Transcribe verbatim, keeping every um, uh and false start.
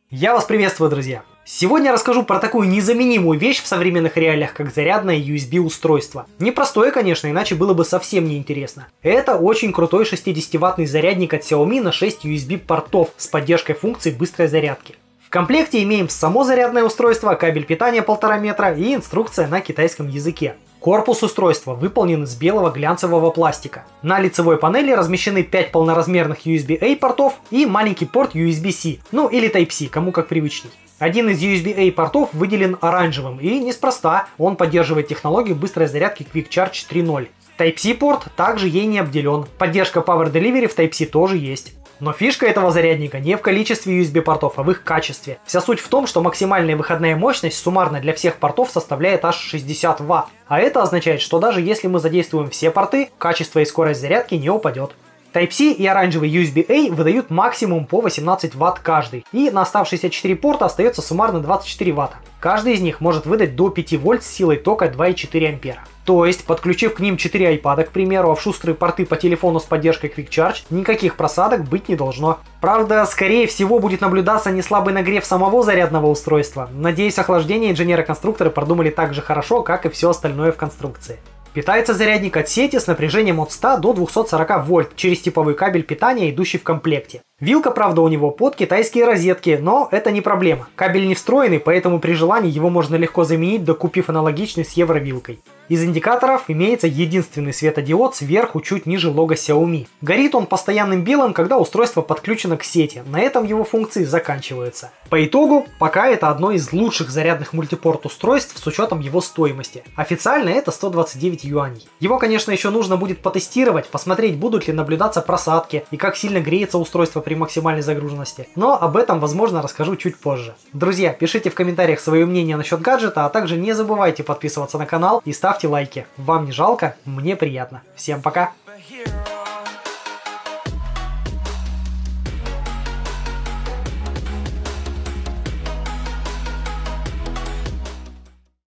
Я вас приветствую, друзья! Сегодня расскажу про такую незаменимую вещь в современных реалиях, как зарядное ю эс би-устройство. Непростое, конечно, иначе было бы совсем неинтересно. Это очень крутой шестидесятиваттный зарядник от Xiaomi на шесть ю эс би-портов с поддержкой функции быстрой зарядки. В комплекте имеем само зарядное устройство, кабель питания полтора метра и инструкция на китайском языке. Корпус устройства выполнен из белого глянцевого пластика. На лицевой панели размещены пять полноразмерных ю эс би-A портов и маленький порт ю эс би-C, ну или Type-C, кому как привычней. Один из ю эс би-A портов выделен оранжевым, и неспроста, он поддерживает технологию быстрой зарядки Quick Charge три ноль. Type-C порт также ей не обделен, поддержка Power Delivery в Type-C тоже есть. Но фишка этого зарядника не в количестве ю эс би-портов, а в их качестве. Вся суть в том, что максимальная выходная мощность суммарно для всех портов составляет аж шестьдесят ватт. А это означает, что даже если мы задействуем все порты, качество и скорость зарядки не упадет. Type-C и оранжевый ю эс би-A выдают максимум по восемнадцать ватт каждый, и на оставшиеся четыре порта остается суммарно двадцать четыре ватта. Каждый из них может выдать до пяти вольт с силой тока два и четыре ампера. То есть, подключив к ним четыре айпада, к примеру, а в шустрые порты по телефону с поддержкой Quick Charge, никаких просадок быть не должно. Правда, скорее всего будет наблюдаться неслабый нагрев самого зарядного устройства. Надеюсь, охлаждение инженеры-конструкторы продумали так же хорошо, как и все остальное в конструкции. Питается зарядник от сети с напряжением от ста до двухсот сорока вольт через типовой кабель питания, идущий в комплекте. Вилка, правда, у него под китайские розетки, но это не проблема. Кабель не встроенный, поэтому при желании его можно легко заменить, докупив аналогичный с евровилкой. Из индикаторов имеется единственный светодиод сверху чуть ниже лого Xiaomi. Горит он постоянным белым, когда устройство подключено к сети. На этом его функции заканчиваются. По итогу, пока это одно из лучших зарядных мультипорт устройств с учетом его стоимости. Официально это сто двадцать девять юаней. Его, конечно, еще нужно будет потестировать, посмотреть, будут ли наблюдаться просадки и как сильно греется устройство при максимальной загруженности. Но об этом, возможно, расскажу чуть позже. Друзья, пишите в комментариях свое мнение насчет гаджета, а также не забывайте подписываться на канал и ставьте лайки. Вам не жалко, мне приятно. Всем пока!